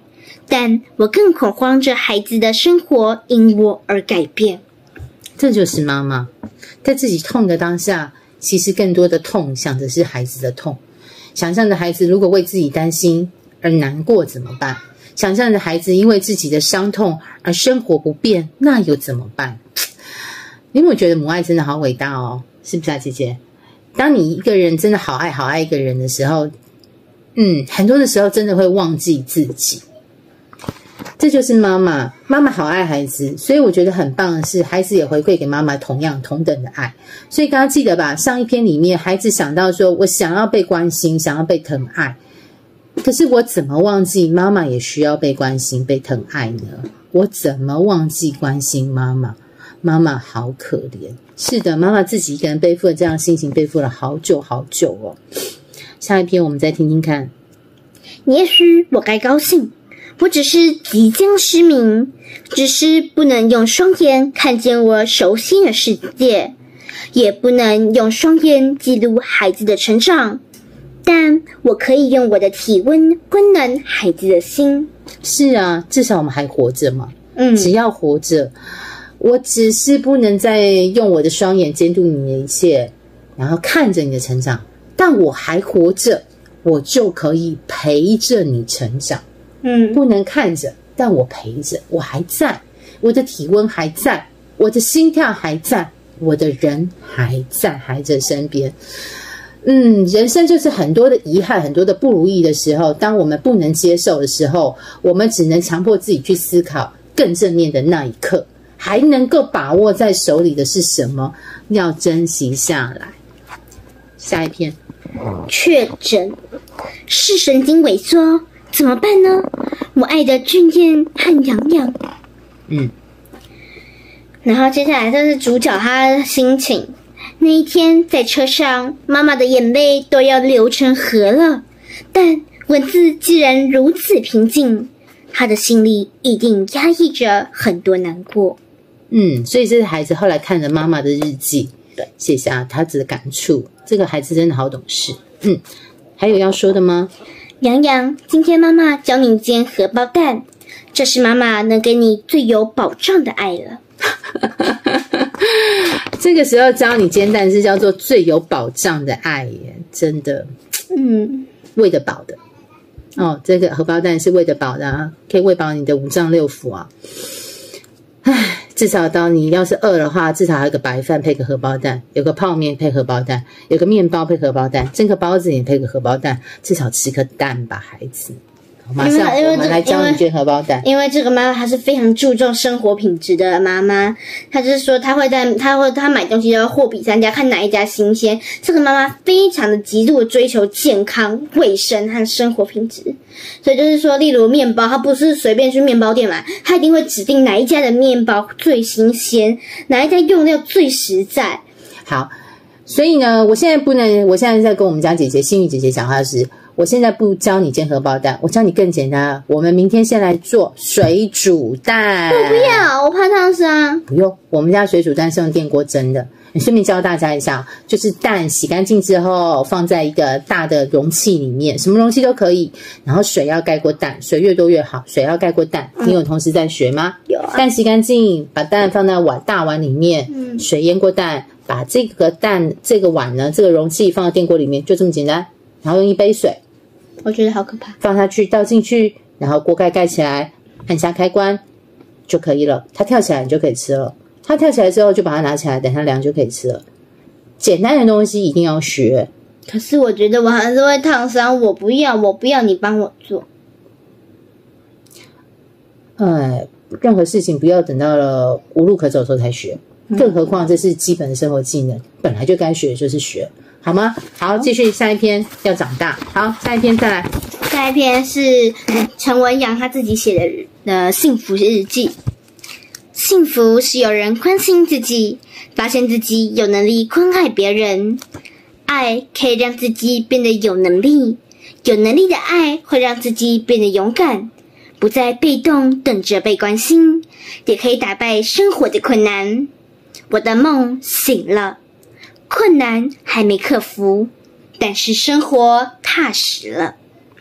Speaker 2: 但我更恐慌着孩子的生活因我而改变。
Speaker 1: 这就是妈妈在自己痛的当下，其实更多的痛想的是孩子的痛，想象着孩子如果为自己担心而难过怎么办，想象着孩子因为自己的伤痛而生活不便，那又怎么办？你有没有觉得母爱真的好伟大哦？是不是啊，姐姐？当你一个人真的好爱一个人的时候，很多的时候真的会忘记自己。这就是妈妈好爱孩子，所以我觉得很棒的是，孩子也回馈给妈妈同等的爱。所以刚刚记得吧，上一篇里面孩子想到说，我想要被关心，想要被疼爱，可是我怎么忘记妈妈也需要被关心被疼爱呢？我怎么忘记关心妈妈？妈妈好可怜。是的，妈妈自己一个人背负了这样的心情，背负了好久哦。下一篇我们再听听看。
Speaker 2: 也许我该高兴，我只是即将失明，只是不能用双眼看见我熟悉的世界，也不能用双眼记录孩子的成长，但我可以用我的体温温暖孩子的心。
Speaker 1: 是啊，至少我们还活着嘛。只要活着，我只是不能再用我的双眼监督你的一切，然后看着你的成长，但我还活着，我就可以陪着你成长。不能看着，但我陪着，我还在，我的体温还在，我的心跳还在，我的人还在孩子身边。人生就是很多的遗憾，很多的不如意的时候，当我们不能接受的时候，我们只能强迫自己去思考更正面的那一刻，还能够把握在手里的是什么，要珍惜下来。下一篇。
Speaker 2: 确诊视神经萎缩怎么办呢？我爱的俊彦和洋洋。然后接下来这是主角他的心情。那一天在车上，妈妈的眼泪都要流成河了，但文字既然如此平静，他的心里一定压抑着很多难过。
Speaker 1: 所以这是孩子后来看着妈妈的日记，写下他的感触。这个孩子真的好懂事。还有要说的吗？
Speaker 2: 洋洋，今天妈妈教你煎荷包蛋，这是妈妈能给你最有保障的爱了。
Speaker 1: 这个时候教你煎蛋是叫做最有保障的爱耶，真的。喂得饱的这个荷包蛋是喂得饱的啊，可以喂饱你的五脏六腑啊。至少当你要是饿的话，至少还有个白饭配个荷包蛋，有个泡面配荷包蛋，有个面包配荷包蛋，蒸个包子也配个荷包蛋，至少吃颗蛋吧，孩子。马上我们来教你煎荷包蛋。
Speaker 2: 因为这个妈妈她是非常注重生活品质的妈妈，她就是说她买东西都要货比三家，看哪一家新鲜。这个妈妈非常的极度的追求健康、卫生和生活品质，所以就是说，例如面包，她不是随便去面包店买，她一定会指定哪一家的面包最新鲜，哪一家用料最实在。
Speaker 1: 好，所以呢，我现在在跟我们家姐姐幸运姐姐讲话时，我现在不教你煎荷包蛋，我教你更简单。我们明天先来做水煮蛋。
Speaker 2: 我不要，我怕烫伤。
Speaker 1: 不用，我们家水煮蛋是用电锅蒸的。你顺便教大家一下，就是蛋洗干净之后放在一个大的容器里面，什么容器都可以，然后水要盖过蛋，水越多越好，水要盖过蛋。你有同时在学吗？
Speaker 2: 有啊。
Speaker 1: 蛋洗干净，把蛋放在大碗里面，水淹过蛋，把这个蛋这个碗呢，这个容器放到电锅里面，就这么简单。然后用一杯水，
Speaker 2: 我觉得好可怕，
Speaker 1: 放下去倒进去，然后锅盖盖起来，按下开关就可以了。它跳起来你就可以吃了，它跳起来之后就把它拿起来，等它凉就可以吃了。简单的东西一定要学。
Speaker 2: 可是我觉得我还是会烫伤，我不要你帮我做。
Speaker 1: 任何事情不要等到了无路可走的时候才学，更何况这是基本的生活技能，本来就该学的就是学，好吗？好，继续下一篇，要长大。好，下一篇再来。
Speaker 2: 下一篇是陈文阳他自己写的幸福日记。幸福是有人关心自己，发现自己有能力关爱别人。爱可以让自己变得有能力，有能力的爱会让自己变得勇敢，不再被动等着被关心，也可以打败生活的困难。我的梦醒了，困难还没克服，但是生活踏实了。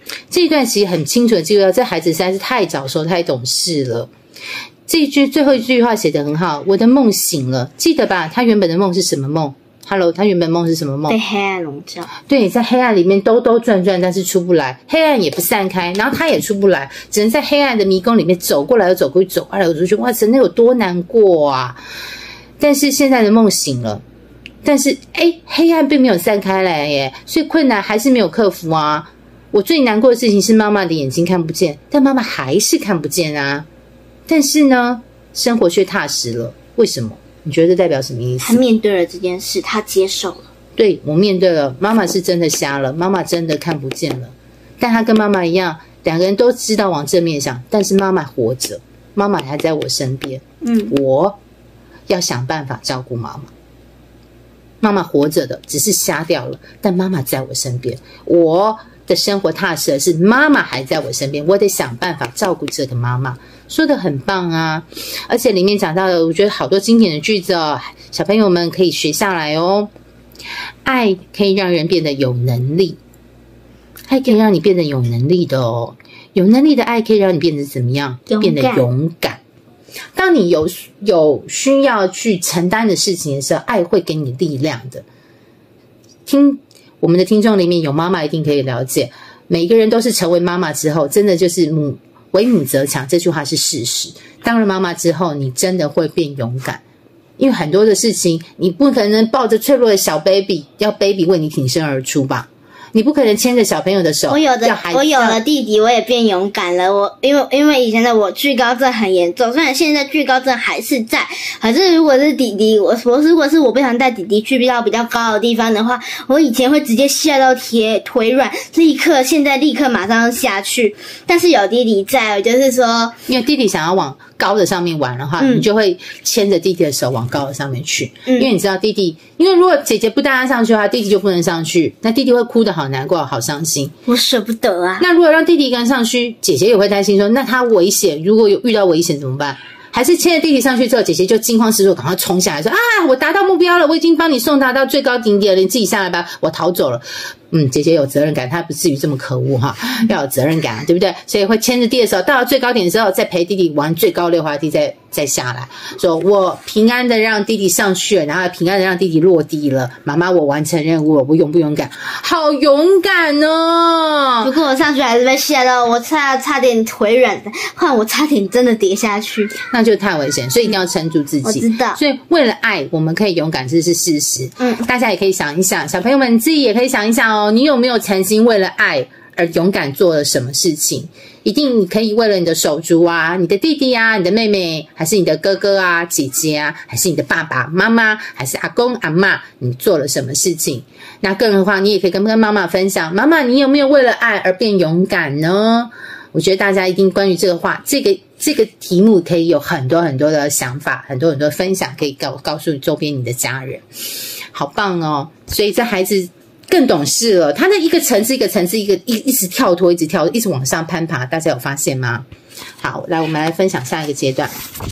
Speaker 1: 这一段其实很清楚的记录到，这孩子实在是太早熟太懂事了。这一句最后一句话写得很好，我的梦醒了，记得吧？他原本的梦是什么梦 ？Hello， 他原本梦是什么梦？
Speaker 2: 被黑暗笼罩。
Speaker 1: 对，在黑暗里面兜兜转转，但是出不来，黑暗也不散开，然后他也出不来，只能在黑暗的迷宫里面走过来又走过去，走过来又走过去，哇塞，那有多难过啊！但是现在的梦醒了，但是黑暗并没有散开来耶，所以困难还是没有克服啊。我最难过的事情是妈妈的眼睛看不见，但妈妈还是看不见啊。但是呢，生活却踏实了。为什么？你觉得这代表什么意思？
Speaker 2: 他面对了这件事，他接受了。
Speaker 1: 对，我面对了，妈妈是真的瞎了，妈妈真的看不见了。但他跟妈妈一样，两个人都知道往正面想，但是妈妈活着，妈妈还在我身边。我要想办法照顾妈妈。妈妈活着的，只是瞎掉了，但妈妈在我身边。我的生活踏实的是妈妈还在我身边，我得想办法照顾这个妈妈。说得很棒啊，而且里面讲到了我觉得好多经典的句子哦，小朋友们可以学下来哦。爱可以让人变得有能力，爱可以让你变得有能力的哦。有能力的爱可以让你变得怎么样？变得勇敢。当你有需要去承担的事情的时候，爱会给你力量的。听我们的听众里面有妈妈一定可以了解，每个人都是成为妈妈之后，真的就是为母则强，这句话是事实。当了妈妈之后，你真的会变勇敢，因为很多的事情你不可能抱着脆弱的小 baby， 要 baby 为你挺身而出吧。你不可能牵着小朋友的手。我有
Speaker 2: 了弟弟，我也变勇敢了。因为以前的我惧高症很严重，虽然现在惧高症还是在，可是如果是弟弟，如果是我不想带弟弟去到比较高的地方的话，我以前会直接吓到腿软，现在立刻马上下去。但是有弟弟在，就是说，
Speaker 1: 因为弟弟想要往高的上面玩的话，你就会牵着弟弟的手往高的上面去。因为你知道弟弟，因为如果姐姐不带他上去的话，弟弟就不能上去，那弟弟会哭得好难过，好伤心。
Speaker 2: 我舍不得啊。
Speaker 1: 那如果让弟弟一个人上去，姐姐也会担心说，那他危险，如果有遇到危险怎么办？还是牵着弟弟上去之后，姐姐就惊慌失措，赶快冲下来说啊，我达到目标了，我已经帮你送达到最高顶点了，你自己下来吧，我逃走了。姐姐有责任感，她不至于这么可恶哈，要有责任感，对不对？所以会牵着弟弟的时候，到了最高点的时候，再陪弟弟玩最高溜滑梯，再下来，说我平安的让弟弟上去了，然后平安的让弟弟落地了。妈妈，我完成任务了，我勇不勇敢？好勇敢哦！
Speaker 2: 不过我上去还是被吓到，我差点腿软的，换我差点真的跌下去，
Speaker 1: 那就太危险，所以一定要撑住自己。
Speaker 2: 我知道，
Speaker 1: 所以为了爱，我们可以勇敢，这是事实。大家也可以想一想，小朋友们自己也可以想一想哦。你有没有曾经为了爱而勇敢做了什么事情？一定你可以为了你的手足啊，你的弟弟啊，你的妹妹，还是你的哥哥啊、姐姐啊，还是你的爸爸妈妈，还是阿公阿嬷，你做了什么事情？那更何况你也可以跟妈妈分享，妈妈你有没有为了爱而变勇敢呢？我觉得大家一定关于这个题目可以有很多很多的想法，很多很多分享，可以告诉周边你的家人，好棒哦！所以这孩子更懂事了，他的一个层次一个层次一直跳脱，一直往上攀爬，大家有发现吗？好，来我们来分享下一个阶段。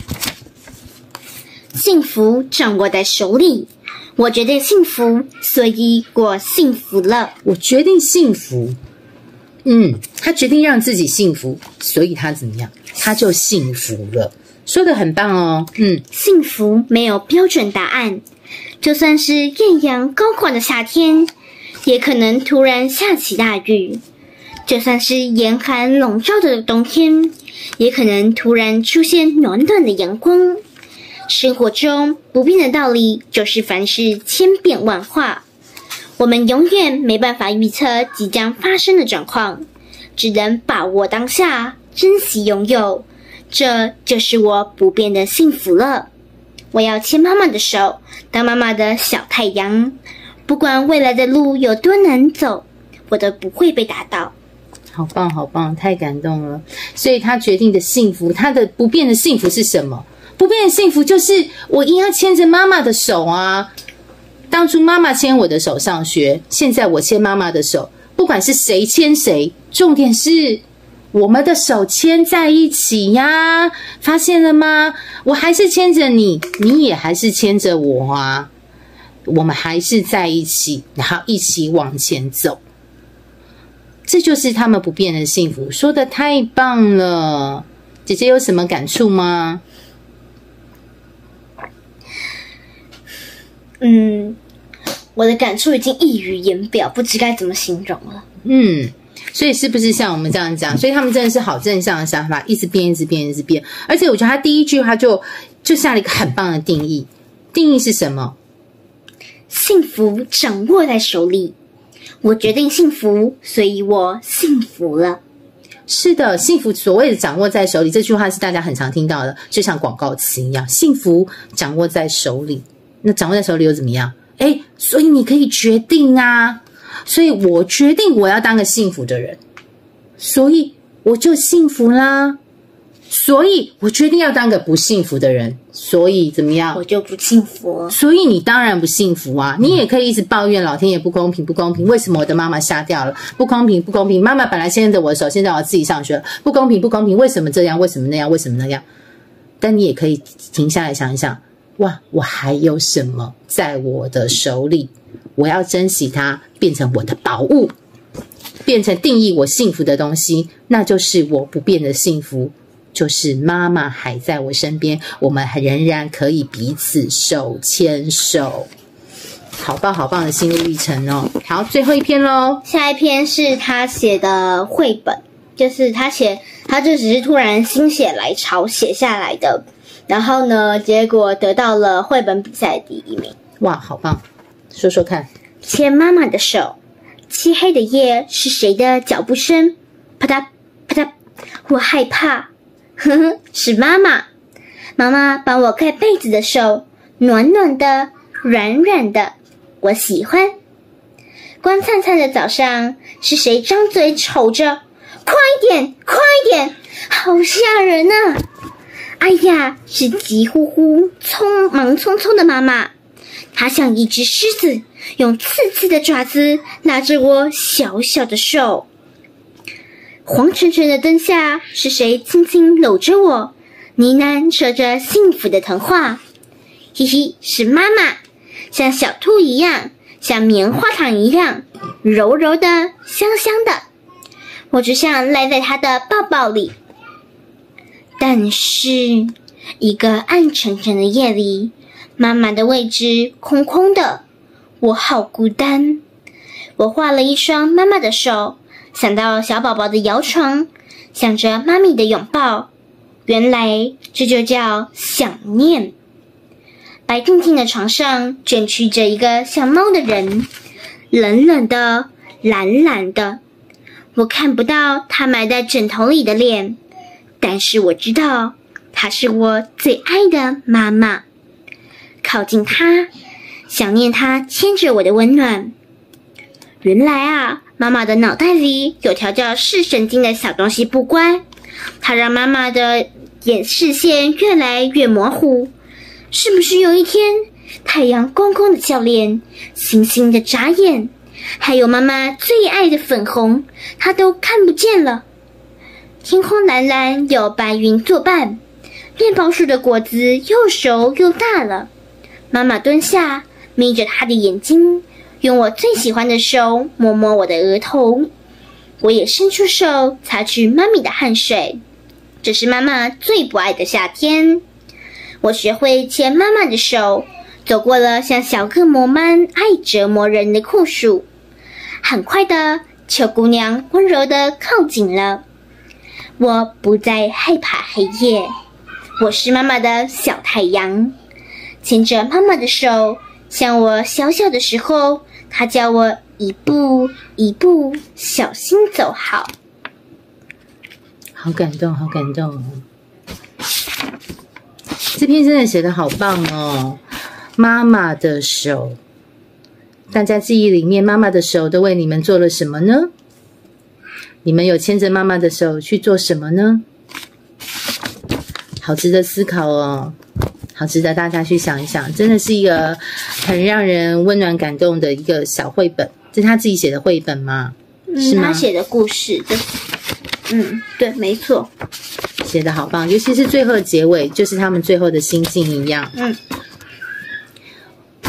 Speaker 2: 幸福掌握在手里，我决定幸福，所以我幸福了。
Speaker 1: 我决定幸福。他决定让自己幸福，所以他怎么样？他就幸福了。说得很棒哦。
Speaker 2: 幸福没有标准答案，就算是艳阳高挂的夏天，也可能突然下起大雨；就算是严寒笼罩的冬天，也可能突然出现暖暖的阳光。生活中不变的道理就是凡事千变万化，我们永远没办法预测即将发生的状况，只能把握当下，珍惜拥有，这就是我不变的幸福了。我要牵妈妈的手，当妈妈的小太阳，不管未来的路有多难走，我都不会被打倒。
Speaker 1: 好棒好棒，太感动了。所以他决定的幸福，他的不变的幸福是什么？不变的幸福就是我一定要牵着妈妈的手啊。当初妈妈牵我的手上学，现在我牵妈妈的手，不管是谁牵谁，重点是我们的手牵在一起呀，发现了吗？我还是牵着你，你也还是牵着我啊，我们还是在一起，然后一起往前走。 这就是他们不变的幸福，说得太棒了。姐姐有什么感触吗？
Speaker 2: 我的感触已经溢于言表，不知该怎么形容了。
Speaker 1: 所以是不是像我们这样讲？所以他们真的是好正向的想法，一直变，一直变，一直变。而且我觉得他第一句话就下了一个很棒的定义。定义是什么？
Speaker 2: 幸福掌握在手里，我决定幸福，所以我幸福了。
Speaker 1: 是的，幸福所谓的掌握在手里，这句话是大家很常听到的，就像广告词一样。幸福掌握在手里，那掌握在手里又怎么样？所以你可以决定啊。所以我决定我要当个幸福的人，所以我就幸福啦。所以我决定要当个不幸福的人，所以怎么样？
Speaker 2: 我就不幸福了。
Speaker 1: 所以你当然不幸福啊！你也可以一直抱怨老天爷不公平，不公平！为什么我的妈妈瞎掉了？不公平，不公平！妈妈本来牵着我的手，现在我要自己上学了，不公平，不公平！为什么这样？为什么那样？为什么那样？但你也可以停下来想一想，哇，我还有什么在我的手里？我要珍惜它，变成我的宝物，变成定义我幸福的东西，那就是我不变的幸福，就是妈妈还在我身边，我们仍然可以彼此手牵手。好棒好棒的心路历程哦！好，最后一篇咯。
Speaker 2: 下一篇是他写的绘本，就是他就只是突然心血来潮写下来的，然后呢，结果得到了绘本比赛第1名。
Speaker 1: 哇，好棒！说说看。
Speaker 2: 牵妈妈的手，漆黑的夜是谁的脚步声？啪嗒啪嗒，我害怕。呵呵，是妈妈。妈妈帮我盖被子的手，暖暖的，软软的，我喜欢。光灿灿的早上，是谁张嘴瞅着？快一点，快一点，好吓人啊！哎呀，是急呼呼、忙匆匆的妈妈。她像一只狮子，用刺刺的爪子拉着我小小的手。黄沉沉的灯下，是谁轻轻搂着我，呢喃说着幸福的童话？嘿嘿，是妈妈，像小兔一样，像棉花糖一样，柔柔的，香香的。我只想赖在她的抱抱里。但是，一个暗沉沉的夜里，妈妈的位置空空的，我好孤单。我画了一双妈妈的手，想到小宝宝的摇床，想着妈咪的拥抱，原来这就叫想念。白净净的床上卷曲着一个像猫的人，冷冷的，蓝蓝的。我看不到他埋在枕头里的脸，但是我知道她是我最爱的妈妈。靠近她，想念她牵着我的温暖。原来啊，妈妈的脑袋里有条叫视神经的小东西不乖，它让妈妈的视线越来越模糊。是不是有一天，太阳公公的笑脸，星星的眨眼，还有妈妈最爱的粉红，她都看不见了。天空蓝蓝，有白云作伴，面包树的果子又熟又大了。妈妈蹲下，眯着她的眼睛，用我最喜欢的手摸摸我的额头。我也伸出手擦去妈咪的汗水。这是妈妈最不爱的夏天。我学会牵妈妈的手，走过了像小恶魔般爱折磨人的酷暑。很快的，秋姑娘温柔地靠近了。我不再害怕黑夜，我是妈妈的小太阳。牵着妈妈的手，像我小小的时候，她教我一步一步小心走好。
Speaker 1: 好感动，好感动哦！这篇真的写得好棒哦！妈妈的手，大家记忆里面妈妈的手都为你们做了什么呢？你们有牵着妈妈的手去做什么呢？好值得思考哦，好值得大家去想一想，真的是一个很让人温暖感动的一个小绘本。这是他自己写的绘本吗？是吗？
Speaker 2: 他写的故事，对，没错，
Speaker 1: 写得好棒，尤其是最后的结尾，就是他们最后的心境一样。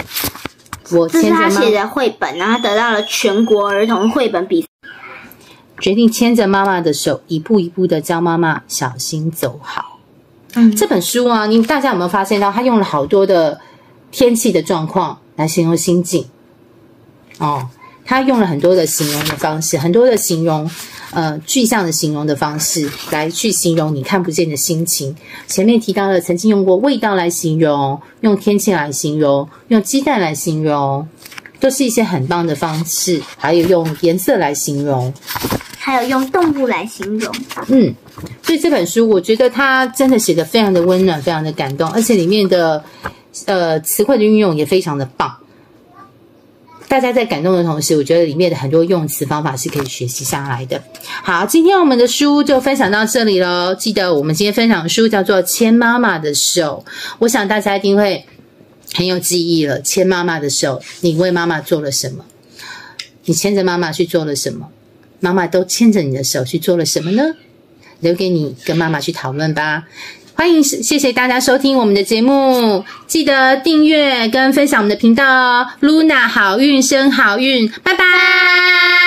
Speaker 2: 这是他写的绘本，然后他得到了全国儿童绘本比赛。
Speaker 1: 决定牵着妈妈的手，一步一步的教妈妈小心走好。这本书啊，大家有没有发现到，他用了好多的天气的状况来形容心境哦，他用了很多的形容的方式，很多的形容具象的形容的方式来去形容你看不见的心情。前面提到了曾经用过味道来形容，用天气来形容，用鸡蛋来形容，都是一些很棒的方式，还有用颜色来形容，
Speaker 2: 还有用动物来形容。
Speaker 1: 所以这本书我觉得它真的写得非常的温暖，非常的感动，而且里面的词汇的运用也非常的棒。大家在感动的同时，我觉得里面的很多用词方法是可以学习下来的。好，今天我们的书就分享到这里咯。记得我们今天分享的书叫做《牵妈妈的手》，我想大家一定会很有记忆了。牵妈妈的手，你为妈妈做了什么？你牵着妈妈去做了什么？妈妈都牵着你的手去做了什么呢？留给你跟妈妈去讨论吧。欢迎，谢谢大家收听我们的节目，记得订阅跟分享我们的频道哦。Luna 好运生好运，拜拜。